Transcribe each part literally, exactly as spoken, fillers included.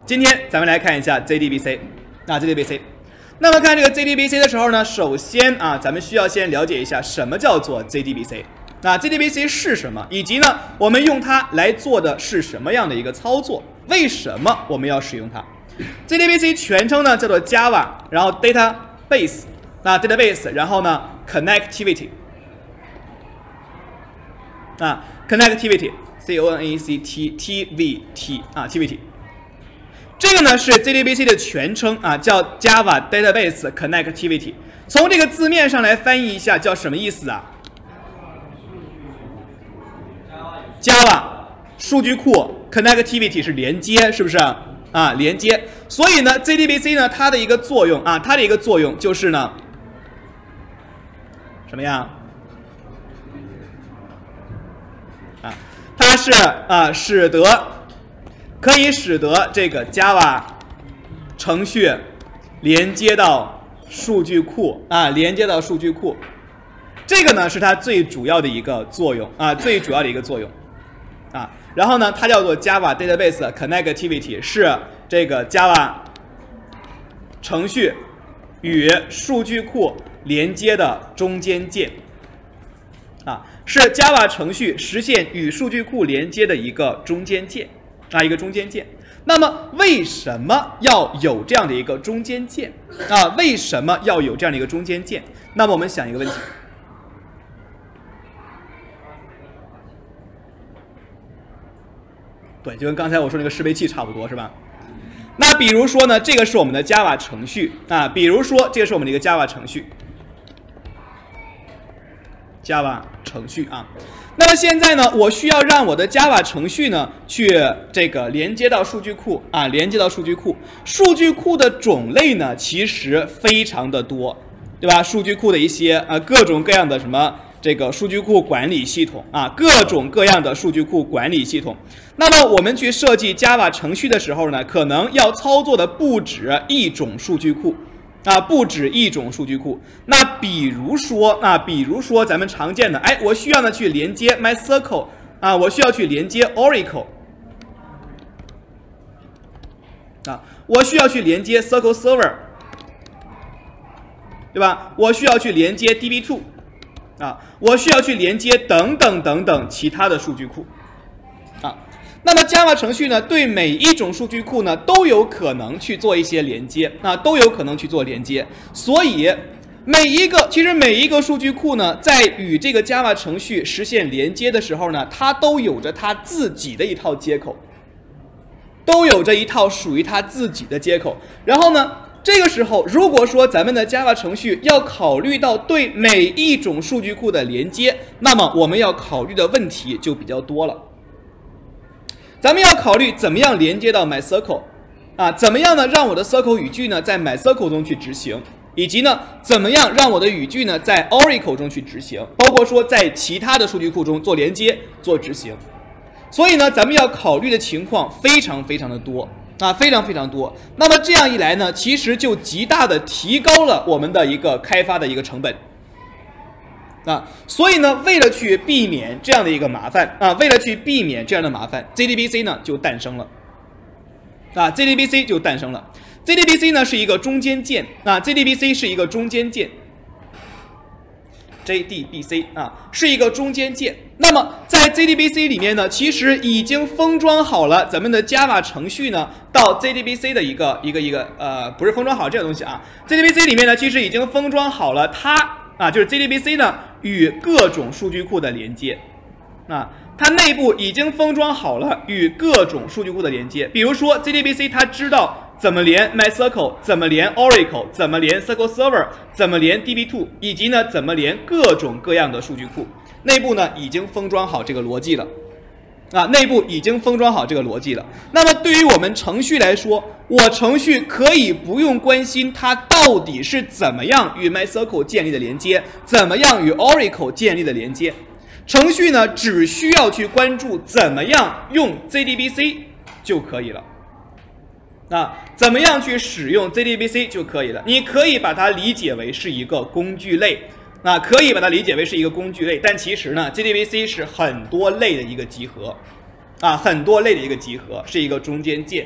今天咱们来看一下 J D B C 啊 ，J D B C。那么看这个 J D B C 的时候呢，首先啊，咱们需要先了解一下什么叫做 J D B C。那 J D B C 是什么，以及呢，我们用它来做的是什么样的一个操作？为什么我们要使用它 ？J D B C 全称呢叫做 Java， 然后 Database， 那 Database， 然后呢 Connectivity， 啊 Connectivity。C O N N E C T T V T 啊 T V T， 这个呢是 J D B C 的全称啊，叫 Java Database Connectivity。从这个字面上来翻译一下，叫什么意思啊 ？Java 数据库 Connectivity 是连接，是不是啊？连接。所以呢 ，J D B C 呢它的一个作用啊，它的一个作用就是呢，什么呀？啊。它是啊，使得可以使得这个 Java 程序连接到数据库啊，连接到数据库，这个呢是它最主要的一个作用啊，最主要的一个作用啊。然后呢，它叫做 Java Database Connectivity， 是这个 Java 程序与数据库连接的中间件。啊，是 Java 程序实现与数据库连接的一个中间件啊，一个中间件。那么为什么要有这样的一个中间件啊？为什么要有这样的一个中间件？那么我们想一个问题，对，就跟刚才我说那个适配器差不多，是吧？那比如说呢，这个是我们的 Java 程序啊，比如说这个是我们的一个 Java 程序。Java 程序啊，那么现在呢，我需要让我的 Java 程序呢去这个连接到数据库啊，连接到数据库。数据库的种类呢，其实非常的多，对吧？数据库的一些啊各种各样的什么这个数据库管理系统啊，各种各样的数据库管理系统。那么我们去设计 Java 程序的时候呢，可能要操作的不止一种数据库。啊，不止一种数据库。那比如说，啊，比如说咱们常见的，哎，我需要呢去连接 MySQL 啊，我需要去连接 Oracle 啊，我需要去连接 S Q L Server， 对吧？我需要去连接 D B 二 啊，我需要去连接等等等等其他的数据库啊。那么 Java 程序呢，对每一种数据库呢都有可能去做一些连接啊，都有可能去做连接。所以每一个其实每一个数据库呢，在与这个 Java 程序实现连接的时候呢，它都有着它自己的一套接口，都有着一套属于它自己的接口。然后呢，这个时候如果说咱们的 Java 程序要考虑到对每一种数据库的连接，那么我们要考虑的问题就比较多了。咱们要考虑怎么样连接到 MySQL 啊，怎么样呢让我的 S Q L 语句呢在 MySQL 中去执行，以及呢怎么样让我的语句呢在 Oracle 中去执行，包括说在其他的数据库中做连接做执行。所以呢，咱们要考虑的情况非常非常的多啊，非常非常多。那么这样一来呢，其实就极大的提高了我们的一个开发的一个成本。啊，所以呢，为了去避免这样的一个麻烦啊，为了去避免这样的麻烦 ，J D B C 呢就诞生了。啊 ，J D B C 就诞生了。J D B C 呢是一个中间件啊 ，J D B C 是一个中间件 ，J D B C 啊是一个中间件。那么在 J D B C 里面呢，其实已经封装好了咱们的 Java 程序呢到 J D B C 的一个一个一个呃，不是封装好这个东西啊 ，J D B C 里面呢其实已经封装好了它。啊，就是 J D B C 呢与各种数据库的连接，啊，它内部已经封装好了与各种数据库的连接。比如说 J D B C 它知道怎么连 MySQL， 怎么连 Oracle， 怎么连 S Q L Server， 怎么连 D B 二， 以及呢怎么连各种各样的数据库，内部呢已经封装好这个逻辑了。啊，内部已经封装好这个逻辑了。那么对于我们程序来说，我程序可以不用关心它到底是怎么样与 MySQL 建立的连接，怎么样与 Oracle 建立的连接。程序呢，只需要去关注怎么样用 J D B C 就可以了。啊，怎么样去使用 J D B C 就可以了。你可以把它理解为是一个工具类。啊，可以把它理解为是一个工具类，但其实呢 ，J D B C 是很多类的一个集合，啊，很多类的一个集合，是一个中间件。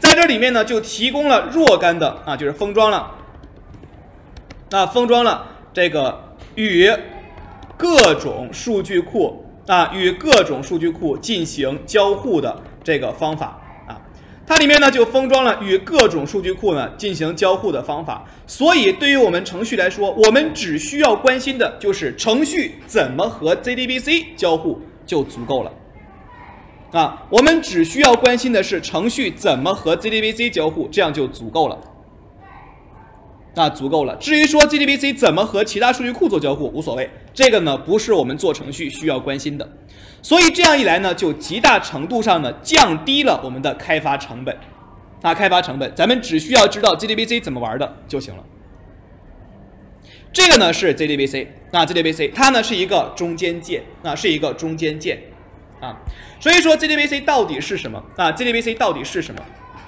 在这里面呢就提供了若干的啊，就是封装了，啊封装了这个与各种数据库啊与各种数据库进行交互的这个方法啊，它里面呢就封装了与各种数据库呢进行交互的方法。所以对于我们程序来说，我们只需要关心的就是程序怎么和 J D B C 交互就足够了。啊，我们只需要关心的是程序怎么和 J D B C 交互，这样就足够了。啊，足够了。至于说 J D B C 怎么和其他数据库做交互，无所谓，这个呢不是我们做程序需要关心的。所以这样一来呢，就极大程度上呢降低了我们的开发成本。啊，开发成本，咱们只需要知道 J D B C 怎么玩的就行了。这个呢是 J D B C， 啊 ，J D B C 它呢是一个中间件，啊，是一个中间件。啊，所以说 J D B C 到底是什么啊 ？J D B C 到底是什么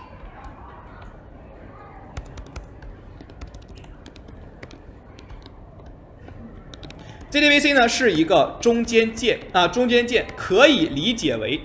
？J D B C 呢是一个中间件啊，中间件可以理解为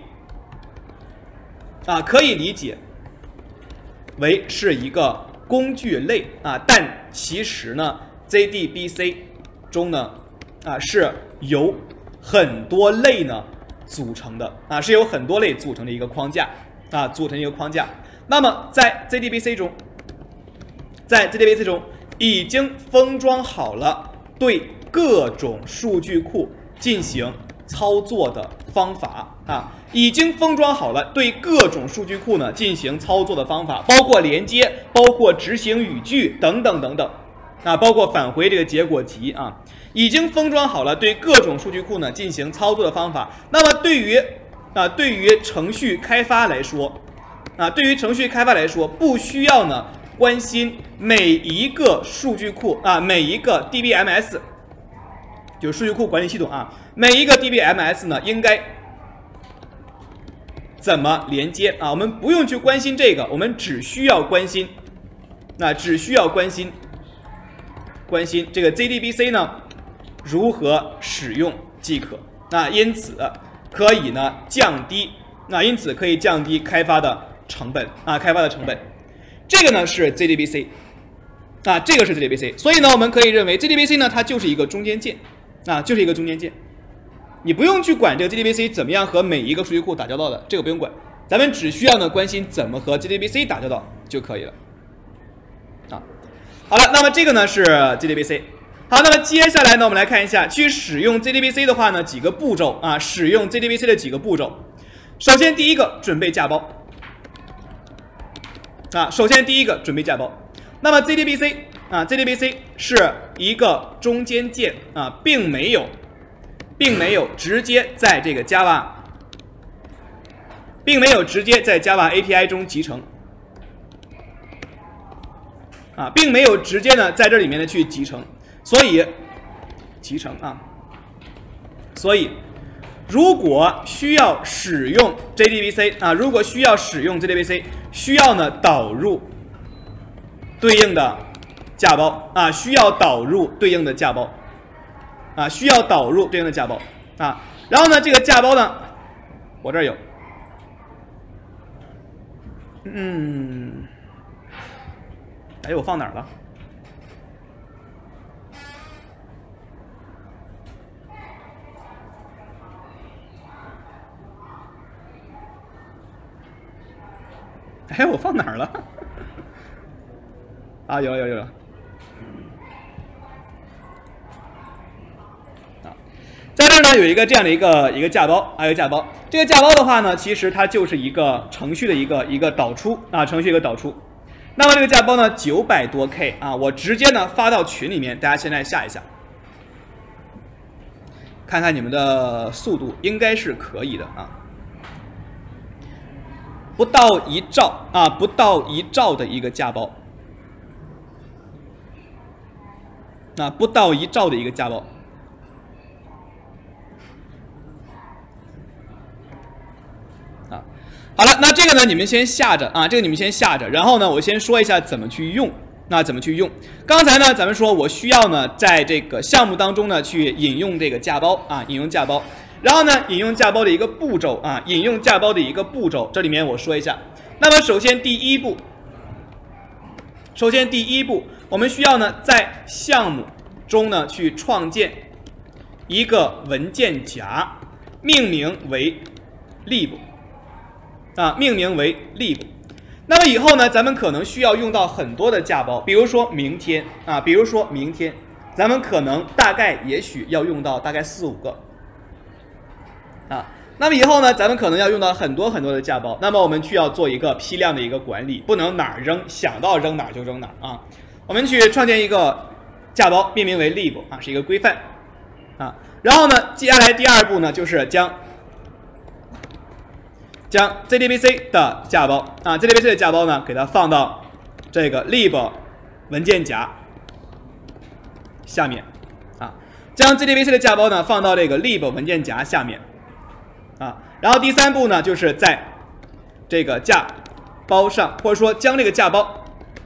啊，可以理解为是一个工具类啊，但其实呢 ，J D B C 中呢啊是由很多类呢。组成的啊，是由很多类组成的一个框架啊，组成一个框架。那么在 J D B C 中，在 J D B C 中已经封装好了对各种数据库进行操作的方法啊，已经封装好了对各种数据库呢进行操作的方法，包括连接，包括执行语句等等等等啊，包括返回这个结果集啊。已经封装好了对各种数据库呢进行操作的方法。那么对于啊对于程序开发来说，啊对于程序开发来说，不需要呢关心每一个数据库啊每一个 D B M S， 就是数据库管理系统啊，每一个 D B M S 呢应该怎么连接啊？我们不用去关心这个，我们只需要关心，那、啊、只需要关心关心这个 J D B C 呢。如何使用即可？那因此可以呢降低，那因此可以降低开发的成本啊，开发的成本。这个呢是 J D B C， 啊，这个是 J D B C。所以呢，我们可以认为 J D B C 呢它就是一个中间件，啊，就是一个中间件。你不用去管这个 J D B C 怎么样和每一个数据库打交道的，这个不用管。咱们只需要呢关心怎么和 J D B C 打交道就可以了。啊，好了，那么这个呢是 J D B C。好，那么接下来呢，我们来看一下去使用 J D B C 的话呢，几个步骤啊，使用 J D B C 的几个步骤。首先，第一个准备架包啊，首先第一个准备架包。那么 J D B C 啊 ，J D B C 是一个中间件啊，并没有，并没有直接在这个 Java， 并没有直接在 Java A P I 中集成啊，并没有直接呢在这里面呢去集成。所以，集成啊，所以如果需要使用 J D B C 啊，如果需要使用 J D B C， 需要呢导入对应的架包啊，需要导入对应的架包啊，需要导入对应的架包啊。然后呢，这个架包呢，我这儿有，嗯，哎，我放哪儿了？哎，我放哪儿了？啊，有有有有。啊，在这儿呢有一个这样的一个一个架包，还有架包。这个架包的话呢，其实它就是一个程序的一个一个导出啊，程序一个导出。那么这个架包呢九百多 K 啊，我直接呢发到群里面，大家现在下一下，看看你们的速度，应该是可以的啊。不到一兆啊，不到一兆的一个架包，啊，不到一兆的一个架包，啊，好了，那这个呢，你们先下着啊，这个你们先下着，然后呢，我先说一下怎么去用，那怎么去用？刚才呢，咱们说我需要呢，在这个项目当中呢，去引用这个架包啊，引用架包。然后呢，引用架包的一个步骤啊，引用架包的一个步骤，这里面我说一下， 那么首先第一步，首先第一步，我们需要呢在项目中呢去创建一个文件夹，命名为 lib 啊，命名为 lib。那么以后呢，咱们可能需要用到很多的架包，比如说明天啊，比如说明天，咱们可能大概也许要用到大概四五个啊。那么以后呢，咱们可能要用到很多很多的架包，那么我们需要做一个批量的一个管理，不能哪儿扔，想到扔哪儿就扔哪儿啊。我们去创建一个架包，命名为 lib 啊，是一个规范啊。然后呢，接下来第二步呢，就是将将 J D B C 的架包啊 ，J D B C 的架包呢，给它放到这个 lib 文件夹下面啊，将 J D B C 的架包呢放到这个 lib 文件夹下面。啊，然后第三步呢，就是在这个架包上，或者说将这个架包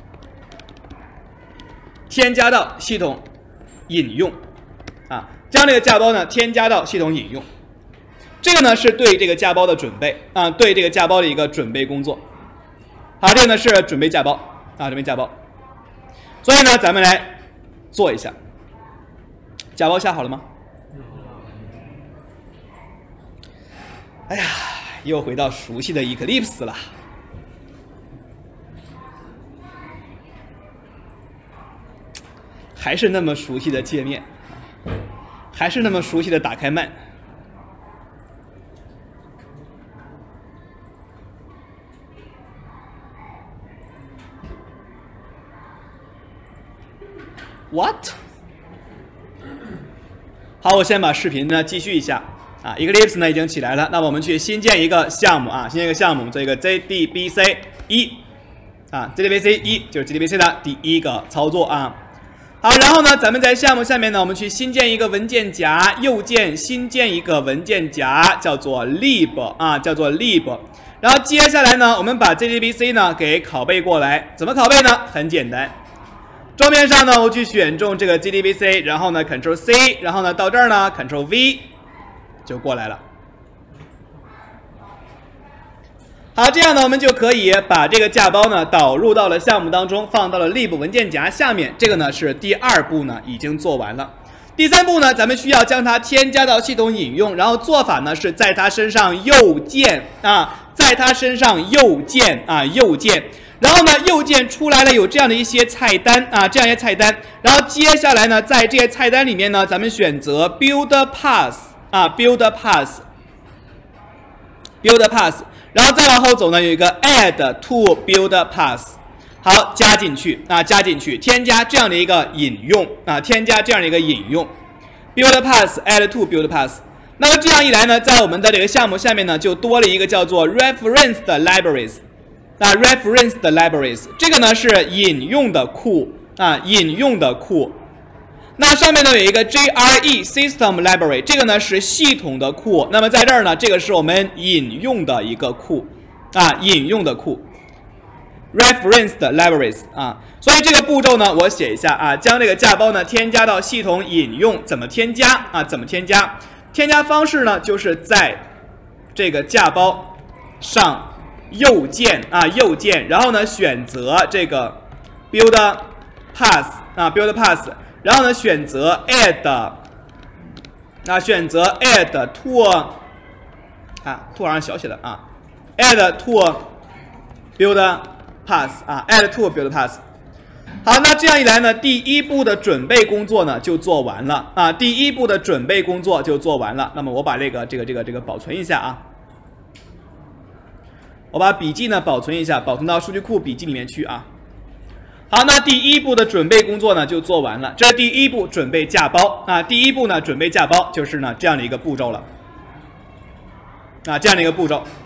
添加到系统引用，啊，将这个架包呢添加到系统引用，这个呢是对这个架包的准备啊，对这个架包的一个准备工作。好，这个呢是准备架包啊，准备架包。所以呢，咱们来做一下，架包下好了吗？哎呀，又回到熟悉的 Eclipse 了。还是那么熟悉的界面，还是那么熟悉的打开慢。What？ 好，我先把视频呢继续一下。啊 ，Eclipse 呢已经起来了，那么我们去新建一个项目啊，新建一个项目，这个 J D B C 一啊 ，J D B C 一就是 J D B C 的第一个操作啊。好，然后呢，咱们在项目下面呢，我们去新建一个文件夹，右键新建一个文件夹，叫做 lib 啊，叫做 lib。然后接下来呢，我们把 J D B C 呢给拷贝过来，怎么拷贝呢？很简单。桌面上呢，我去选中这个 J D B C， 然后呢 Ctrl C， 然后呢到这儿呢 Ctrl V。就过来了。好，这样呢，我们就可以把这个架包呢导入到了项目当中，放到了 lib 文件夹下面。这个呢是第二步呢已经做完了。第三步呢，咱们需要将它添加到系统引用，然后做法呢是在它身上右键啊，在它身上右键啊右键。然后呢，右键出来了有这样的一些菜单啊，这样一些菜单。然后接下来呢，在这些菜单里面呢，咱们选择 build path。啊 ，build path，build path， 然后再往后走呢，有一个 add to build path， 好，加进去啊，加进去，添加这样的一个引用啊，添加这样的一个引用 ，build path add to build path。那么这样一来呢，在我们的这个项目下面呢，就多了一个叫做 reference 的 libraries， 啊 ，reference 的 libraries， 这个呢是引用的库啊，引用的库。那上面呢有一个 J R E System Library， 这个呢是系统的库。那么在这儿呢，这个是我们引用的一个库啊，引用的库 ，reference 的 libraries 啊。所以这个步骤呢，我写一下啊，将这个架包呢添加到系统引用，怎么添加啊？怎么添加？添加方式呢，就是在这个架包上右键啊，右键，然后呢选择这个 build path 啊 ，build path。然后呢，选择 add， 啊，选择 add to， 啊 ，to 好像小写的啊 ，add to build path 啊 ，add to build path。好，那这样一来呢，第一步的准备工作呢就做完了啊，第一步的准备工作就做完了。那么我把这个这个这个这个保存一下啊，我把笔记呢保存一下，保存到数据库笔记里面去啊。好，那第一步的准备工作呢就做完了，这是第一步准备架包啊。第一步呢准备架包就是呢这样的一个步骤了啊，这样的一个步骤。